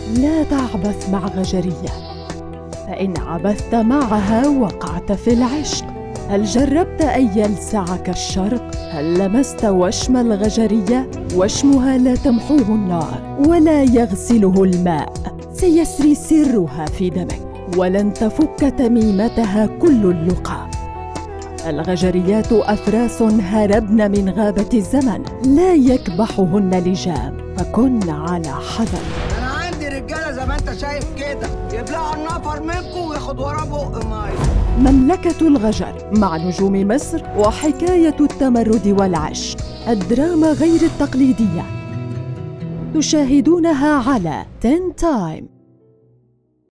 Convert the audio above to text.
لا تعبث مع غجرية، فإن عبثت معها وقعت في العشق. هل جربت أن يلسعك الشرق؟ هل لمست وشم الغجرية؟ وشمها لا تمحوه النار ولا يغسله الماء، سيسري سرها في دمك ولن تفك تميمتها كل اللقا. الغجريات أفراس هربن من غابة الزمن، لا يكبحهن لجام، فكن على حذر. أنا عندي رجالة زي ما أنت شايف كده يبلعوا النفر منكم وياخد وراه بق مية. مملكة الغجر مع نجوم مصر وحكاية التمرد والعشق، الدراما غير التقليدية، تشاهدونها على 10 تايم.